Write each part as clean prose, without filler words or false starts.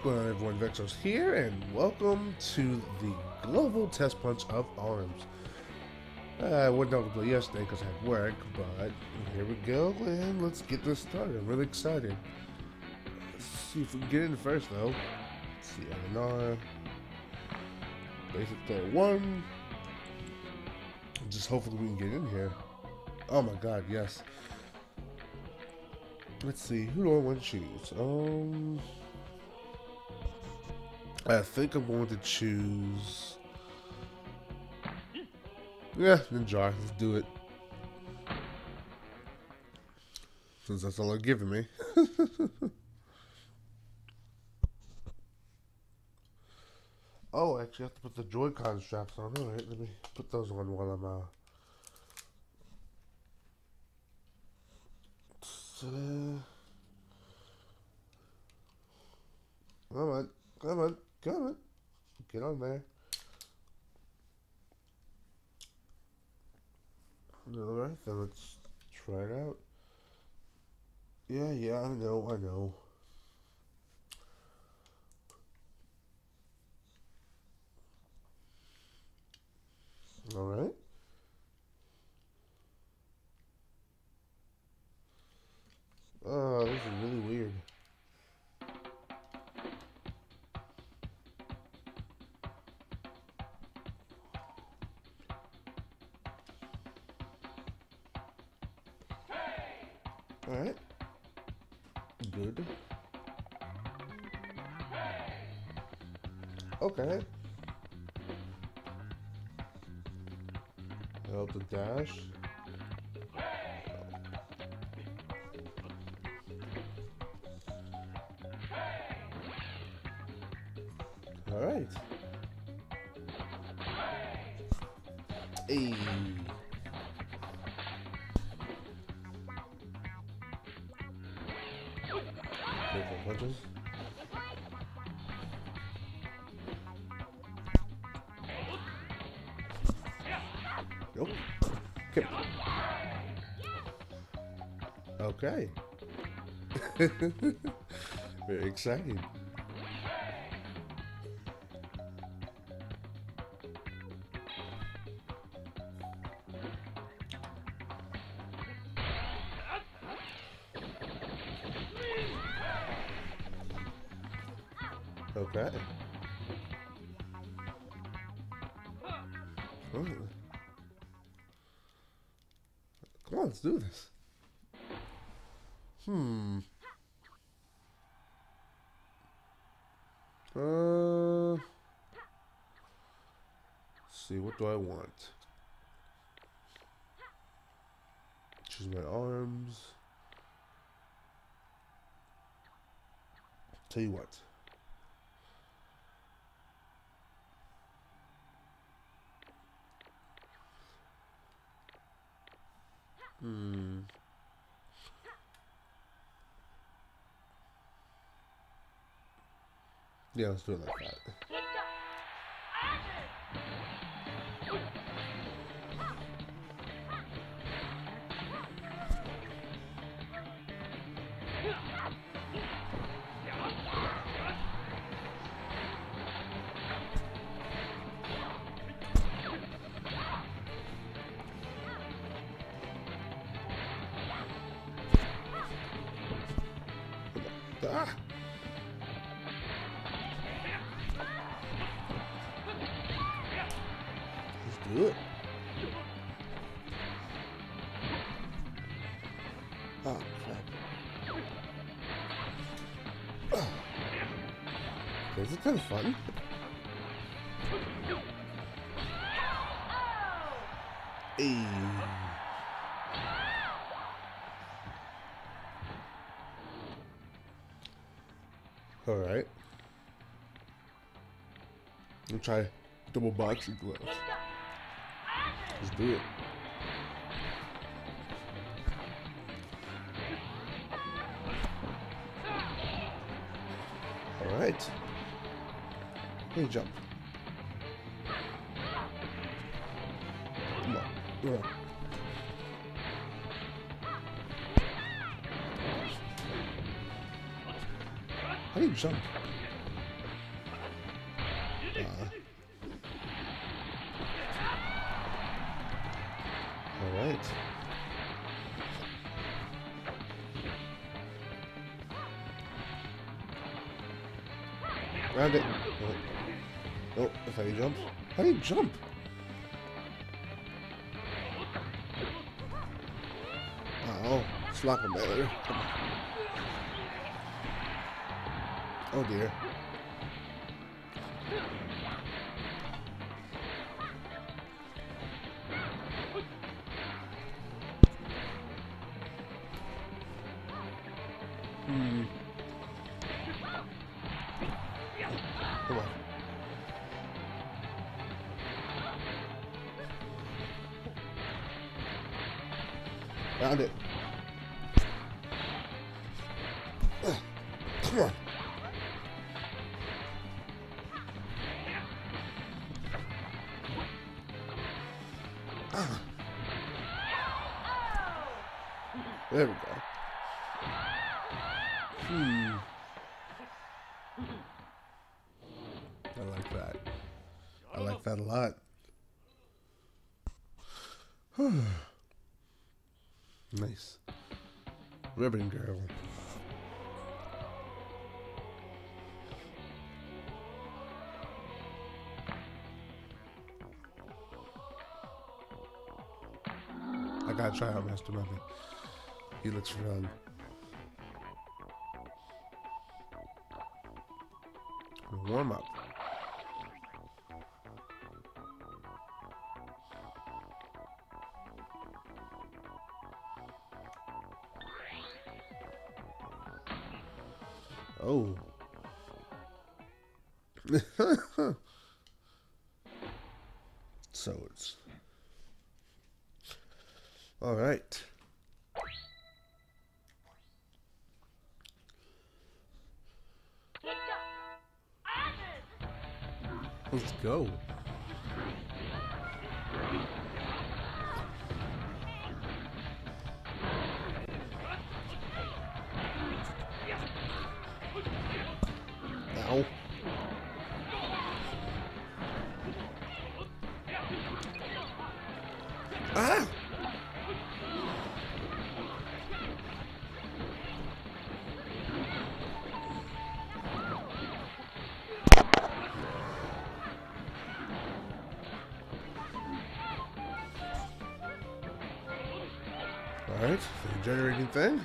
going on, everyone? Vexos here, and welcome to the Global Test Punch of Arms. I wasn't able to play yesterday because I had work, but here we go, and let's get this started. I'm really excited. Let's see if we can get in first, though. Let's see, LNR. Basic throw 1. Just hopefully we can get in here. Oh my god, yes. Let's see, who do I want to choose? I think I'm going to choose... Yeah, Ninja. Let's do it. Since that's all they're giving me. Oh, I actually have to put the Joy-Con straps on. Alright, let me put those on while I'm come on, come on, come on. Get on there. Alright, then let's try it out. Yeah, I know. Alright. Oh, this is really weird. Alright. Good. Okay. Help the dash. Alright. Hey. Careful punches. Nope. Okay. Okay. Very exciting. Okay. Oh. Come on, let's do this. Let's see, what do I want? Choose my arms. Tell you what. Yeah, let's do it like that. Ah! Let's do it. Oh, crap. Is it kind of fun? Hey. Alright. We'll try double boxing gloves. Let's do it. Alright. Hey, jump. Come on. Come on. How do you jump? Round it. Oh, that's how you jump. How do you jump? Oh, slap him better. Come on. Oh dear. Come on. Found it. Come on. There we go. I like that. I like that a lot. Nice. Ribbon girl. I gotta try out Master Mummy. He looks fun. Warm up. Oh. Swords. All right. Let's go. Ow. Ah! Alright, the generating thing.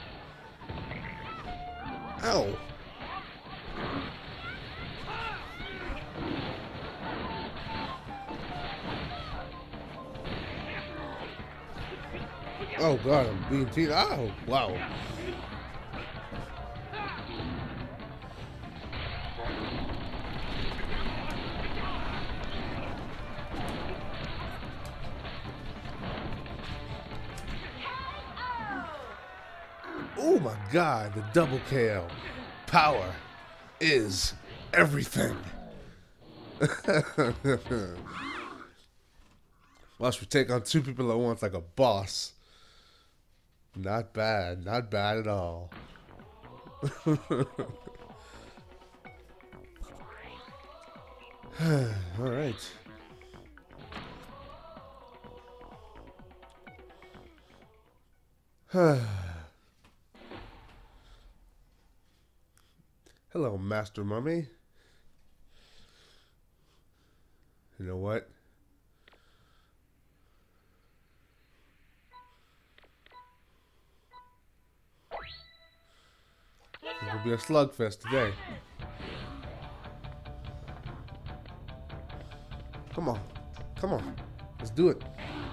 Ow! Oh god, I'm being teased. Oh, wow. Oh my god, the double KO. Power is everything. Watch me take on two people at once like a boss. Not bad. Not bad at all. All right. Hello, Master Mummy. You know what? It'll be a slugfest today. Come on. Come on. Let's do it.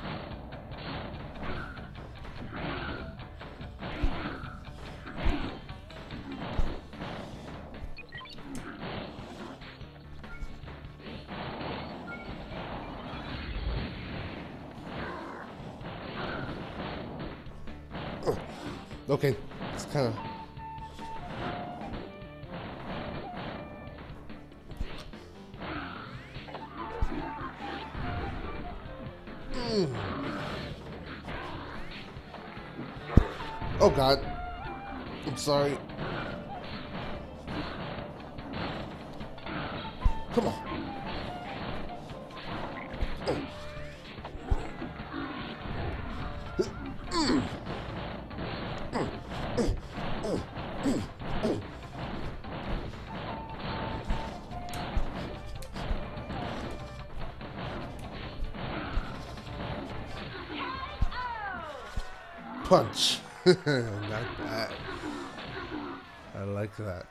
Oh. Okay. It's kind of... Oh god. I'm sorry. Come on. punch. Not bad. I like that.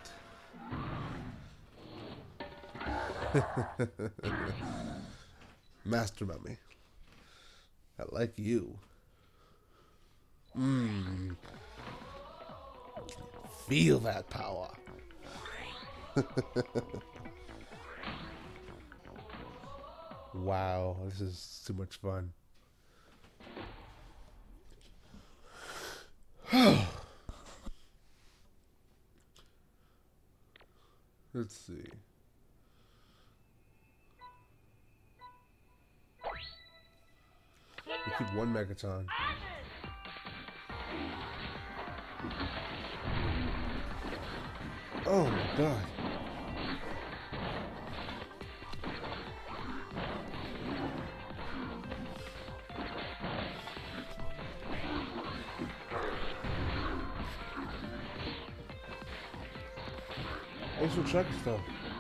Master Mummy. I like you. Feel that power. Wow, this is too much fun. Let's see. We keep one Megaton. Oh my god. Thanks for checking stuff.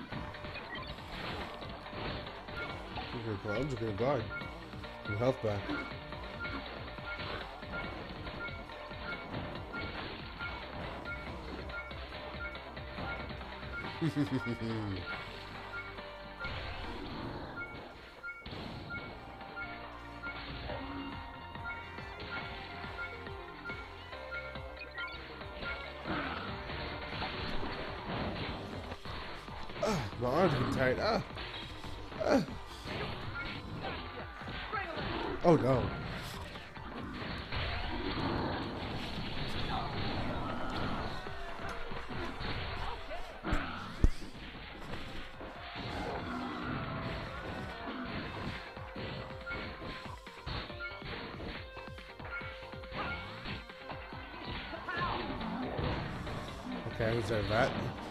I'm just gonna guard. Some health back. My arms are getting tight. Oh no. Okay, I deserve that.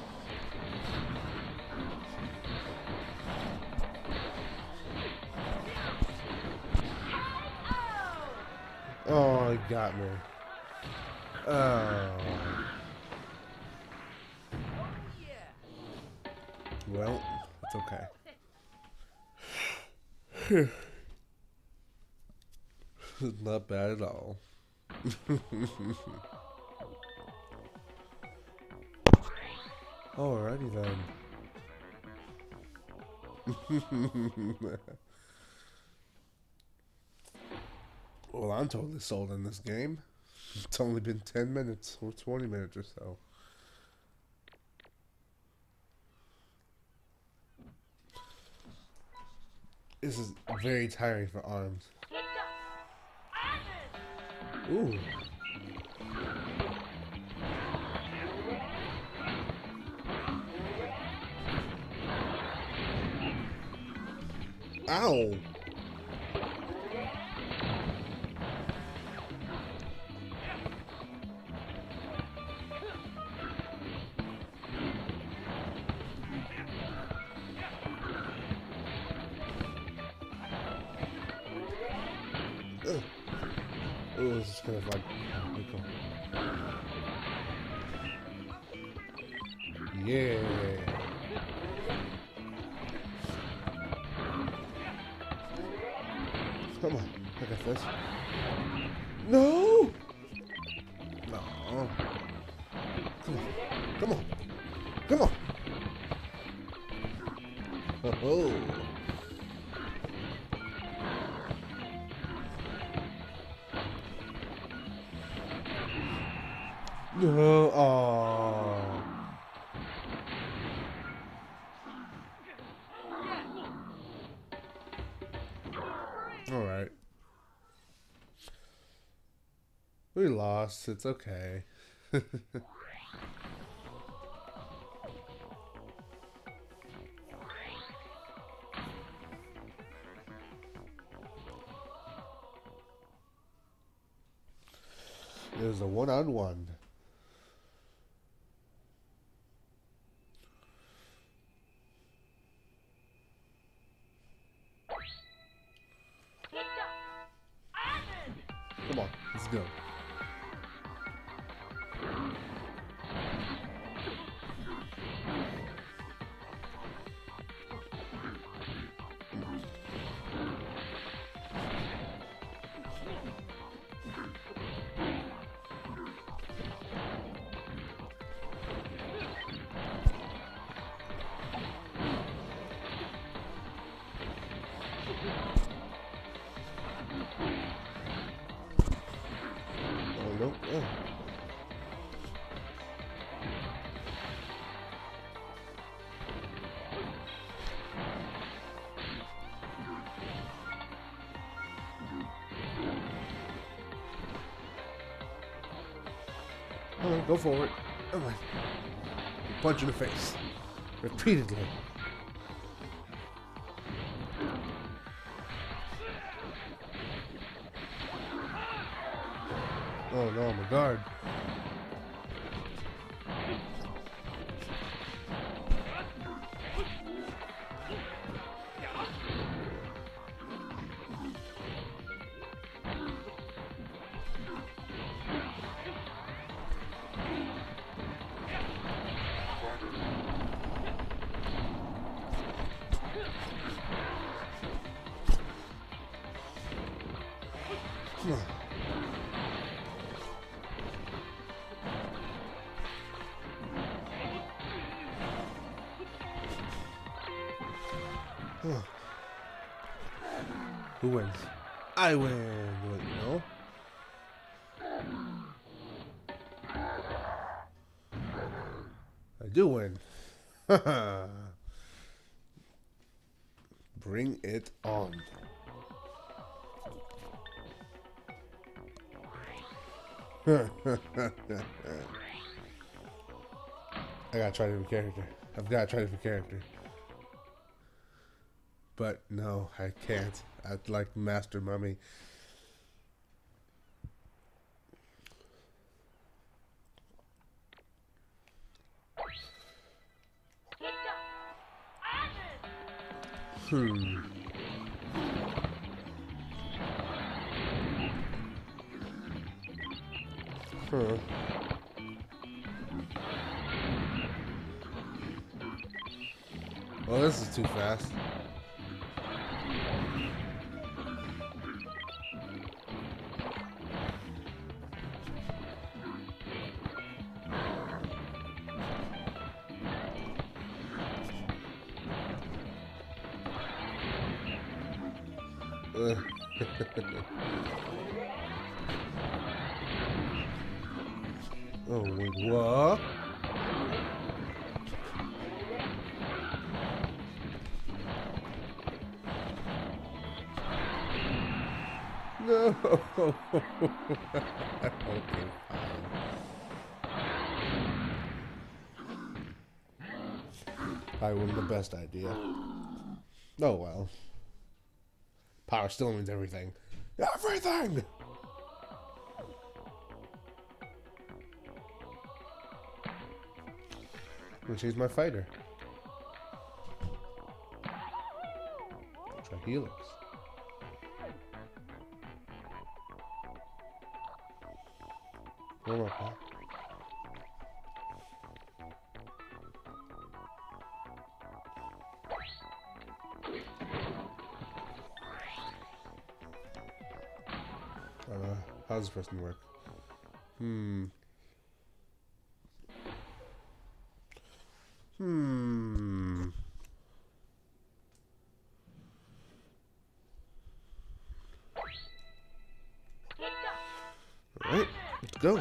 Oh, he got me. Oh. Well, it's okay. Not bad at all. Alrighty then. Well, I'm totally sold on this game. It's only been 10 minutes or 20 minutes or so. This is very tiring for arms. Ooh. Ow. Oh, this is kind of like yeah. Come on, I got this. No. No. Come on. Come on. Come on. Oh. No, oh. All right. We lost. It's okay. It was a one-on-one. Come on, let's go. Nope. Oh. Alright, go forward. Come on. Punch in the face. Repeatedly. Oh no, my guard. Come on. Huh. Who wins? I win. Wait, no. I do win. Bring it on. I gotta try a different character. I've gotta try a different character. But no, I can't. I'd like Master Mummy. Huh. Well, this is too fast. Oh, wait, what? No. Okay, fine. I wasn't the best idea. Oh well. Power still means everything. Everything! And she's my fighter. Try Helix. One more pack. How does this person work? Alright, let's go.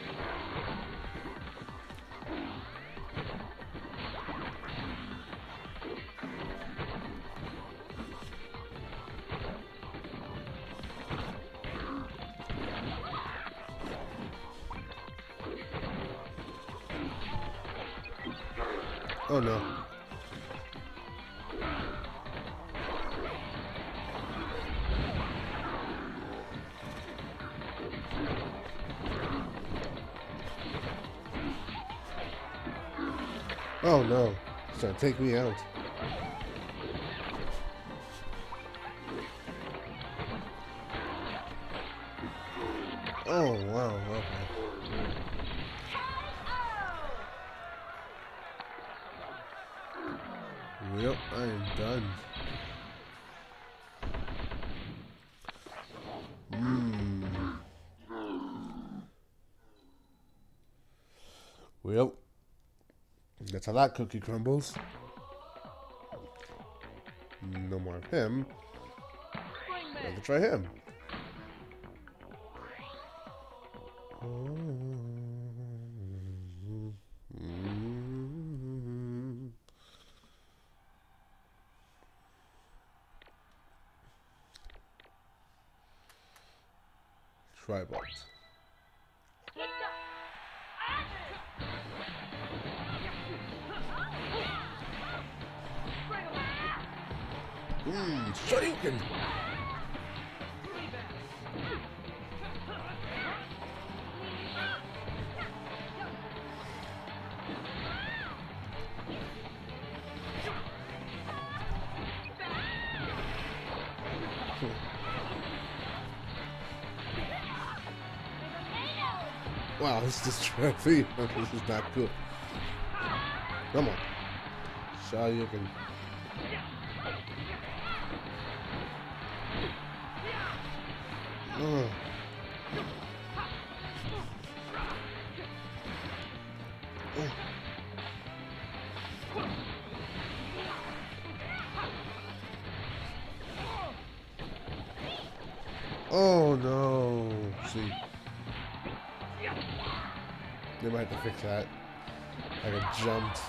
Oh no. Oh no. It's trying to take me out. Oh wow, okay. Yep, I am done. Well, that's how that cookie crumbles. No more of him. Let's try him. Tribal. Shoryuken! Wow, this is trophy. This is not good. Come on. Shoryuken. Oh no. See. They might have to fix that. Like I jumped.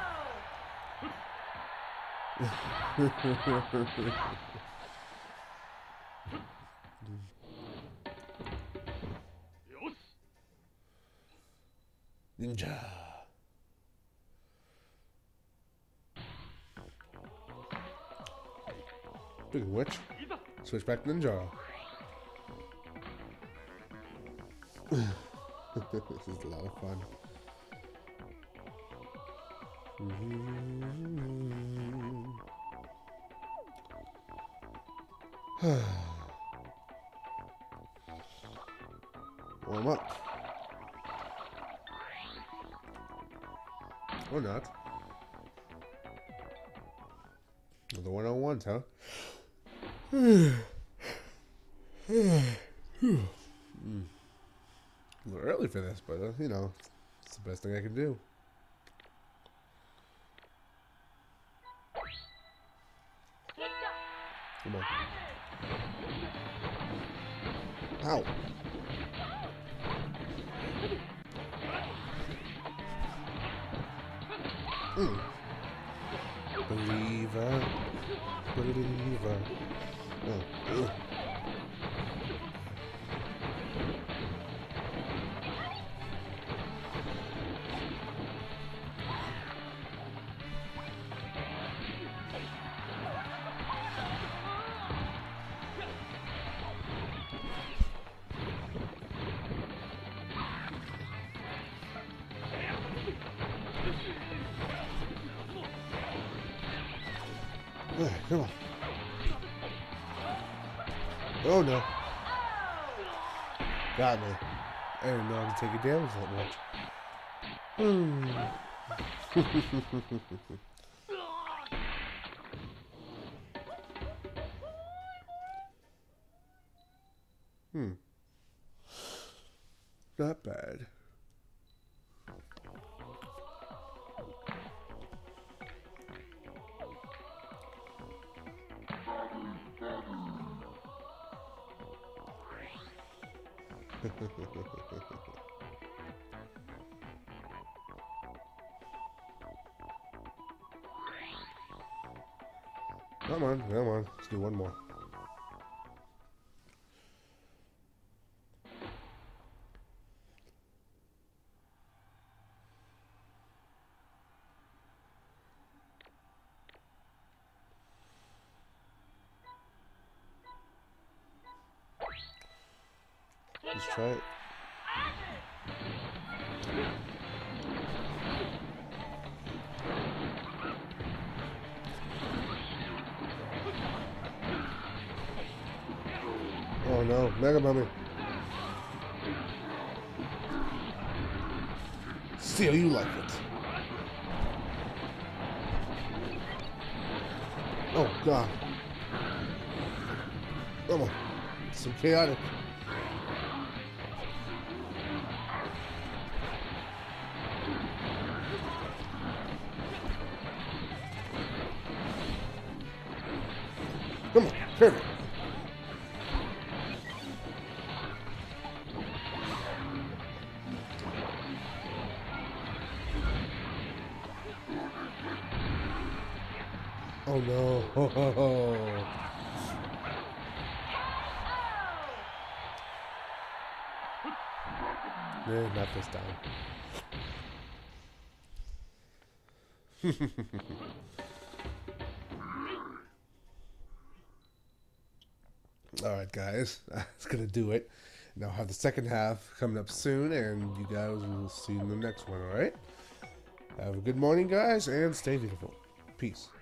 Ninja. Speaking of which, switch back to Ninja. This is a lot of fun. Warm up. Or not. The 101s, huh? A little early for this, but you know, it's the best thing I can do. Come on. Ow. Believer. Believer. Oh. Come on. Oh no. Got me. I didn't know how to take a damage that much. Not bad. Come on, come on. Let's do one more. Let's try it. Oh no, Mega Mummy. See how you like it. Oh god. Come on. So chaotic. Come on, perfect. Oh no. Not this time. Alright, guys. That's going to do it. Now, I'll have the second half coming up soon, and you guys will see you in the next one, alright? Have a good morning, guys, and stay beautiful. Peace.